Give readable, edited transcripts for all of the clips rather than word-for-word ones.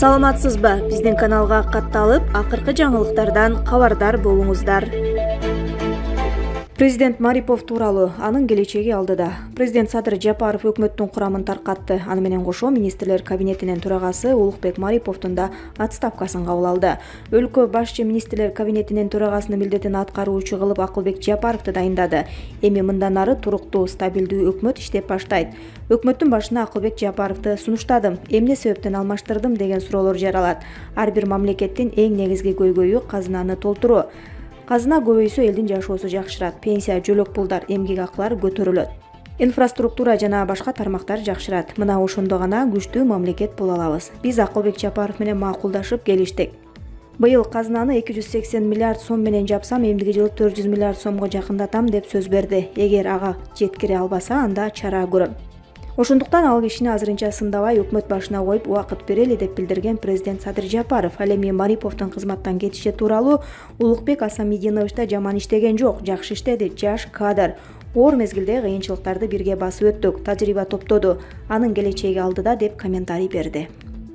Саламатсызбы? Биздин каналга катталып, акыркы жаңылыктардан кабардар болуңуздар. Президент Марипов тууралуу анын келечеги алдыда. Президент Садыр Жапаров өкмөттүн курамын таркатты. Аны менен кошо министрлер кабинетинин төрагасы Улукбек Мариповдун да отставкасын кабыл алды. Өлкө башчы министрлер кабинетинин төрагасынын милдетин аткаруучу кылып Акылбек Жапаровду дайындады. Эми мындан ары туруктуу, стабилдүү өкмөт иштеп баштайт. Өкмөттүн башына Акылбек Жапаровду сунуштадым, эмне себептен алмаштырдым деген суроолор жаралат. Ар бир мамлекеттин эң негизги көйгөйү казынаны толтуруу. Казына көбөйсө элдин жашоосу жакшырат, пенсия, жөлөк пулдар, эмгек акылары көтөрүлөт. Инфраструктура жана башка тармактар жакшырат. Мына ошондо гана күчтүү мамлекет боло алабыз. Биз Акылбек Жапаров менен макулдашып келиштик. Быйыл казынаны 280 миллиард сом менен жапсам, эмдиги жылы 400 миллиард сомго жакындатам деп сөз берди. Эгер ага жеткире албаса, анда чара көрөм. Ошондуктан ал кишини азырынча сындабай өкмөт башына коюп убакыт берели деп билдирген президент Садыр Жапаров. Ал эми Мариповдун кызматтан кетиши тууралуу Улукбек Асамидинович да жаман иштеген жок, жакшы иштеди, жаш кадр. Оор мезгилде кыйынчылыктарды бирге басып өттүк, тажрыйба топтоду, анын келечеги алдыда деп комментарий берди.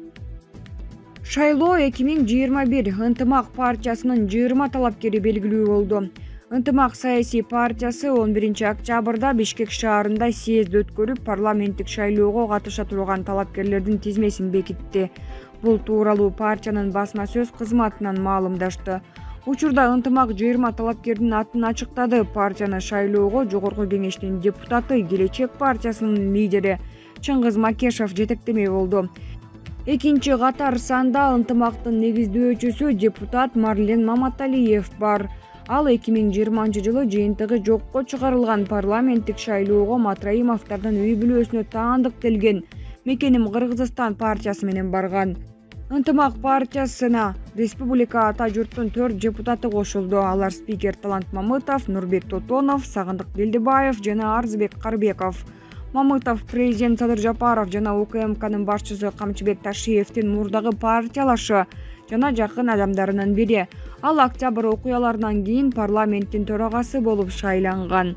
Шайлоо 2021 ынтымак партиясынын 20 талапкери белгилүү болду. Ынтымак саясий партиясы 11 октябрда Бишкек шаарында съезд өткөрүп, парламенттик шайлоого катыша турган талапкерлердин тизмесин бекитти. Бул тууралуу партиянын басма сөз кызматынан маалымдашты. Учурда ынтымак 20 талапкердин атын ачыктады. Партияны шайлоого Жогорку кеңештин депутаты, Келечек партиясынын лидери Чыңгыз Макешов жетектемей болду. Экинчи катар санда ынтымактын негиздөөчүсү депутат Марлен Маматалиев бар. Ал 2020 жылы жыйынтыгы жокко чыгарылган парламенттик шайлоого Матраимовдордун үй бүлөсүнө таандыктелген Мекеним Кыргызстан партиясы менен барган. Ынтымак партиясына республика ата журттун 4 депутаты кошулду. Алар спикер Талант Мамытов, Нурбек Тотонов, Сагындык Белдибаев жана Арзыбек Карбеков. Мамытов президент Садыр Жапаров жана УКМКнын башчысы Камчыбек Ташиевдин мурдагы партиялашы жана жакын адамдарынын бири. Ал октябрь окуяларынан кийин парламенттин төрагасы болуп шайланган.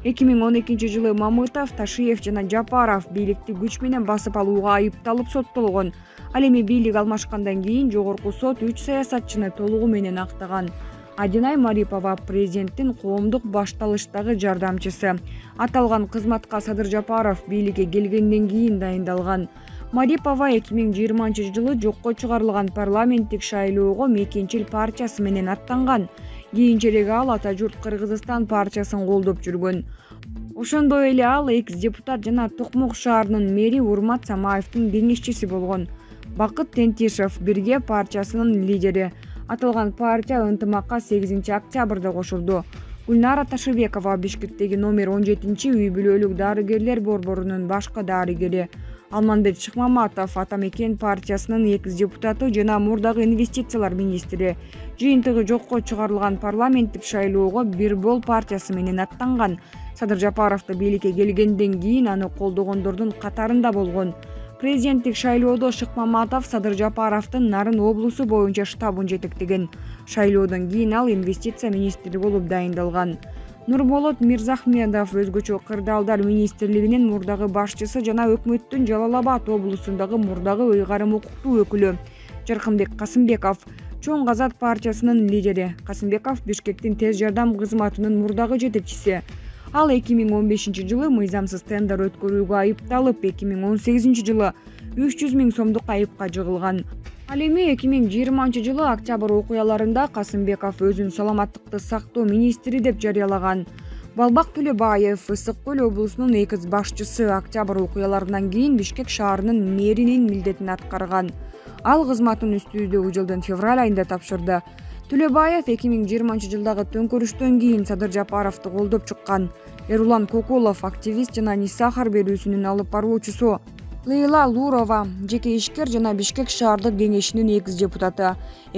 2012 жылы Мамытов, Ташиев жана Жапаров бийликти күч менен басып алууга айыпталып соттолгон. Ал эми бийлик алмашкандан кийин жогорку сот 3 саясатчыны толугу менен актаган. Адинай Марипова президенттин коомдук башталыштагы жардамчысы. Аталган кызматка Садыр Жапаров бийликке келгенден кийин дайындалган. Марипова 2020 жылы жокко чыгарылган парламенттик шайлоого Мекенчил партиясы менен аттанган. Кийинчерээк ал Ата журт Кыргызстан партиясын колдоп жүргөн. Ошондой эле ал экс-депутат жана Токмок шаарынын мэри Урмат Самаевдин кеңешчиси болгон. Бакыт Тентишев Бирге партиясынын лидери. Аталган партия ынтымакка 8 октябрда кошулду. Гүлнара Ташыбекова Бишкектеги номер 17 үй бүлөлүк дарыгерлер борборунун башкы дарыгери. Алманбет Шыкмаматов Атамекен партиясынын экс-депутаты жана мурдагы инвестициялар министри. Жыйынтыгы жокко чыгарылган парламенттик шайлоого Бирбол партиясы менен аттанган. Садыр Жапаровду бийликке келгенден кийин аны колдогондордун катарында болгон. Президенттик шайлоодо Шыкмаматов Садыр Жапаровдун Нарын облусу боюнча штабын жетектеген. Шайлоодон кийин ал инвестиция министри болуп дайындалган. Нурболот Мирзахмедов өзгөчө кырдаалдар министрлигинин мурдагы башчысы жана өкмөттүн Жалал Абад облусундагы мурдагы ыйгарым укуктуу өкүлү. Жаркынбек Касымбеков Чоң Азат партиясынын лидери. Касымбеков Бишкектин тез жардам кызматынын мурдагы жетекчиси. Ал 2015 жылы мыйзамсыз тендер өткөрүүгө айыпталып, 2018 жылы 300 000 сомдук айыпка жыгылган. Ал эми 2020 жылы октябрь окуяларында Касымбеков өзүн саламаттыкты сактоо министри деп жарыялаган. Балбак Төлөбаев Ысык Көл облусунун экс башчысы октябрь окуяларынан кийин Бишкек шаарынын мэринин милдетин аткарган. Ал кызматын үстүздөгү жылдын февраль айында тапшырды. Төлөбаев 2020 жылдагы төңкөрүштөн кийин Садыр Жапаровду колдоп чыккан. Эрулан Кокулов активист жана Нисахар берүүсүнүн алып баруучусу. Лейла Лурова жеке ишкер жана Бишкек шаардык кеңешинин экс-депутаты.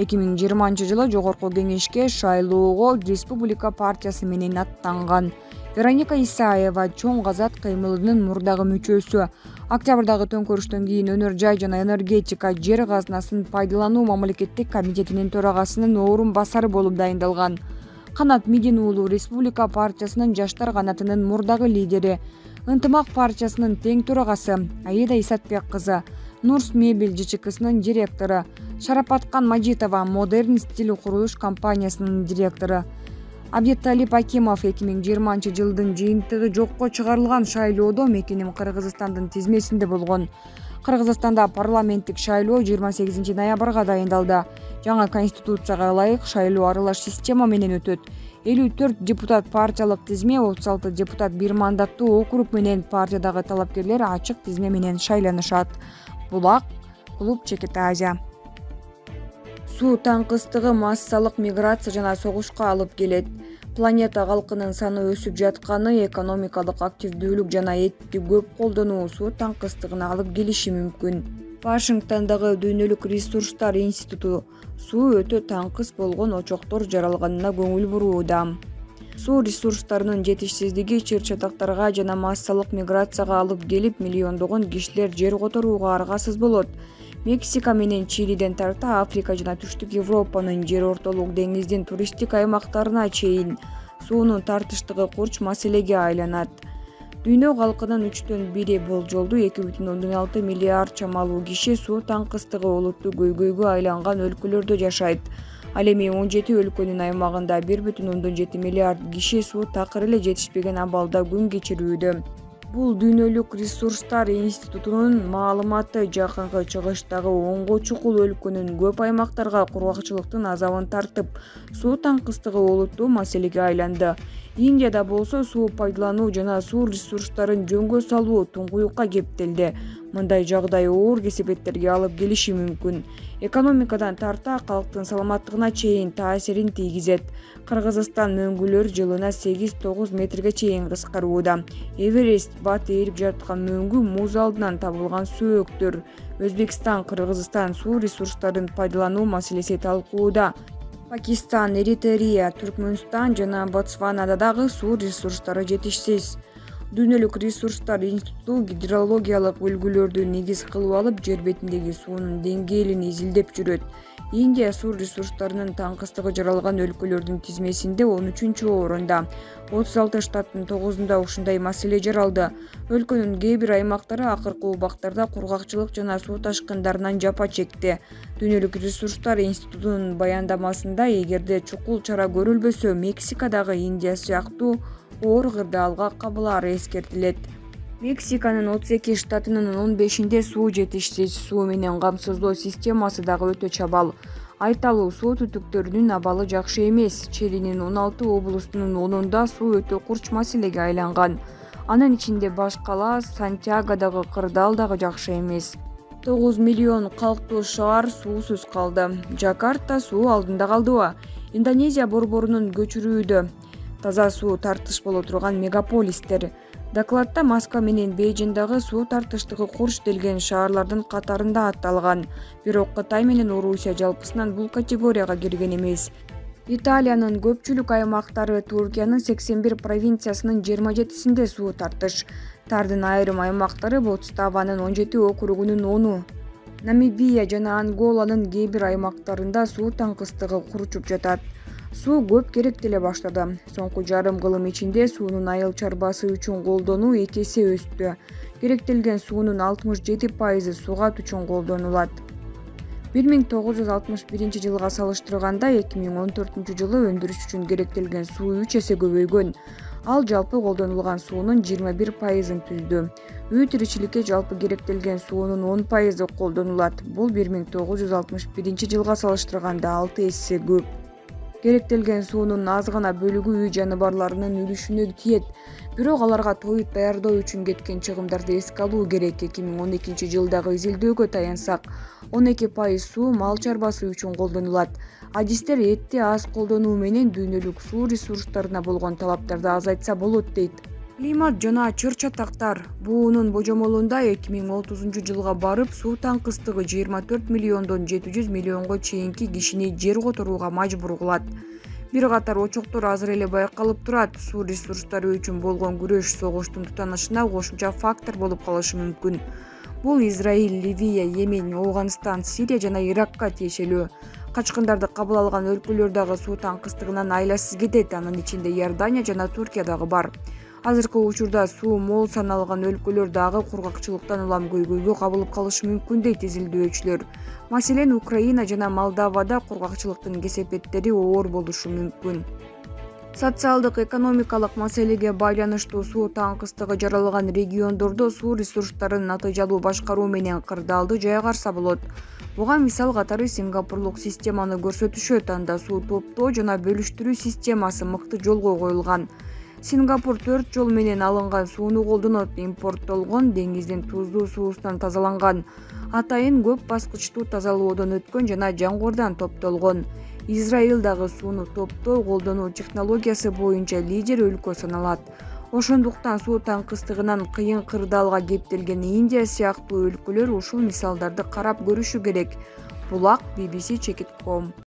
2020 жылы жогорку кеңешке шайлоого Республика партиясы менен аттанган. Вероника Исаева Чоң Азат кыймылынын мурдагы мүчөсү. Октябрдагы төңкөрүштөн кийин өнөр жай жана энергетика жер казынасын пайдалануу мамлекеттик комитетинин төрагасынын орун басары болуп дайындалган. Канат Мидин уулу Республика партиясынын жаштар канатынын мурдагы лидери. Ынтымак партиясынын тең төрагасы Аида Исатбек кызы. Нурс мебель ЖЧКсынын директору, Шарапаткан Мажитова Модерн стиль курулуш компаниясынын директору, Абдеталип Акимов 2020 жылдын жыйынтыгы жокко чыгарылган шайлоодо мекеним Кыргызстандын тизмесинде болгон. Кыргызстанда парламенттик шайлоо 28 ноябрга дайындалды. Жаңа конституцияга ылайык шайлоо аралаш система менен өтөт. 54 депутат партиялык тизме, 36 депутат бир мандаттуу округ менен партиядагы талапкерлер ачык тизме менен шайланышат. Булак, клуб Чекета Азия. Суу таңкыстыгы массалык миграция жана согушка алып келет. Планета калкынын саны өсүп жатканы, экономикалык активдүүлүк жана этти көп колдонуу суу таңкыстыгына алып келиши мүмкүн. Вашингтондагы Дүйнөлүк ресурстар институту суу өтө таңкыс болгон очоктор жаралганына көңүл бурууда. Суу ресурстарынын жетишсиздиги чыр-чатактарга жана массалык миграцияга алып келип, миллиондогон кишилер жер которууга аргасыз болот. Мексика менен Чилиден тарта Африка жана Түштүк Европанын жер ортолук деңиздин туристтик аймактарына чейин суунун тартыштыгы курч маселеге айланат. Дүйнө калкынын 1/3 болжолду 2,6 миллиард чамалуу киши суу таңкыстыгы олуттуу көйгөйгө айланган өлкөлөрдө жашайт. Ал эми 17 өлкөнүн аймагында 1,7 миллиард киши суу такыр эле жетишпеген абалда күн кечирүүдө. Бул Дүйнөлүк ресурстар институтунун маалыматы. Жакынкы чыгыштагы онго чукул өлкөнүн көп аймактарга кургакчылыктын азабын тартып, суу таңкыстыгы олуттуу маселеге айланды. Индияда болсо суу пайдалануу жана суу ресурстарын жөнгө салуу туңгуюкка кептелди. Мындай жагдай оор кесепеттерге алып келиши мүмкүн. Экономикадан тарта калктын саламаттыгына чейин таасирин тийгизет. Кыргызстан мөңгүлөр жылына 8-9 метрге чейин кыскарууда. Эверест бат ээрип жаткан мөңгү муз алдынан табылган сөөктөр. Өзбекстан, Кыргызстан суу ресурстарын пайдалануу маселеси талкууда. Пакистан, Эритрея, Түркмөнстан жана Ботсванада дагы суу ресурстары жетишсиз. Дүйнөлүк ресурстар институту гидрологиялык үлгүлөрдү негиз кылып алып, жер бетиндеги суунун деңгээлин изилдеп жүрөт. Индия суу ресурстарынын таңкыстыгы жаралган өлкөлөрдүн тизмесинде 13-орунда. 36 штаттын 9-унда ушундай маселе жаралды. Өлкөнүн кээ бир аймактары акыркы убактарда кургакчылык жана суу ташкындарынан жапа чекти. Дүйнөлүк ресурстар институтунун баяндамасында, эгерде чукул чара көрүлбөсө, Мексикадагы Индия сыяктуу оор кырдаалга кабылаары эскертилет. Мексиканын 32 штатынын 15-inde суу жетишсиз. Суу менен камсыздоо системасы дагы өтө чабал. Айталуу суу түтүктөрүнүн абалы жакшы эмес. Чилинин 16 облустунун 10-унда суу өтө курч маселеге айланган. Анын ичинде баш кала Сантьягодагы кырдаал дагы жакшы эмес. 9 миллион калктуу шаар суусуз калды. Жакарта суу алдында калдыбы? Индонезия борборунун көчүрүүдө таза суу тартыш боло турган мегаполистер. Докладта Москва менен Бейжиңдагы суу тартыштыгы курч делген шаарлардын катарында атталган. Бирок Кытай менен Орусия жалпысынан бул категорияга кирген эмес. Италиянын көпчүлүк аймактары, Туркиянын 81 провинциясынын 27-синде суу тартыш. Тардын айрым аймактары Ботсвананын 17 округунун 10-у. Намибия жана Анголанын кээ бир аймактарында суу таңкыстыгы курчуп жатат. Суу көп керектеле баштады. Соңку жарым кылым ичинде суунун айыл чарбасы үчүн колдонуу 2 эсе өстү. Керектелген суунун 67% сугат үчүн колдонулат. 1961 жылга салыштырганда 2014 жылы өндүрүш үчүн керектелген суу 3 эсе көбөйгөн. Ал жалпы колдонулган суунун 21%-ын түздү. Үй тиричиликке жалпы керектелген суунун 10% колдонулат. Бул 1961 жылга салыштырганда 6 эсе көп. Керектелген суунун аз гана бөлүгү үй жаныбарларынын үлүшүнө тиет. Бирок аларга тоют даярдоо үчүн кеткен чыгымдарды эске алуу керек. 2012 жылдагы изилдөөгө таянсак, 12% суу мал чарбасы үчүн колдонулат. Адистер этти аз колдонуу менен дүйнөлүк суу ресурстарына болгон талаптарды азайтса болот дейт. Климат жана чыр-чатактар буунун божомолунда 2030 жылга барып суу таңкыстыгы 24 миллиондон 700 миллионго чейинки кишини жер которууга мажбур кылат. Бир катар очоктор азыр эле байкалып турат. Суу ресурстары үчүн болгон күрөш согуштун тутанышына кошумча фактор болуп калышы мүмкүн. Бул Израиль, Ливия, Йемен, Ауганстан, Сирия жана Иракка тиешелүү. Качкындарды кабыл алган өлкөлөр дагы суу таңкыстыгынан айласыз кетет. Анын ичинде Иордания жана Туркия дагы бар. Азыркы учурда суу мол саналган өлкөлөр дагы кургакчылыктан улам көйгөйгө кабылып калышы мүмкүн дейт изилдөөчүлөр. Маселен, Украина жана Молдовада кургакчылыктын кесепеттери оор болушу мүмкүн. Социалдык экономикалык маселеге байланыштуу суу таңкыстыгы жаралган региондордо суу ресурстарын натыйжалуу башкаруу менен кырдаалды жайгарса болот. Буга мисал катары Сингапурлук системаны көрсөтүшөт, анда суу топтоо жана бөлүштүрүү системасы мыкты жолго коюлган. Сингапур 4 жол менен алынган сууну колдонот, импорттолгон деңиздин туздуу суусунан тазаланган, атайын көп баскычтуу тазалоодон өткөн жана жаңгоордан топтолгон. Израиль дагы сууну топтоо колдонуу технологиясы боюнча лидер өлкө саналат. Ошондуктан суу таңкыстыгынан кыйын кырдаалга кептелген Индия сыяктуу өлкөлөр ушул мисалдарды карап көрүшү керек. Булак BBC Chekit.com.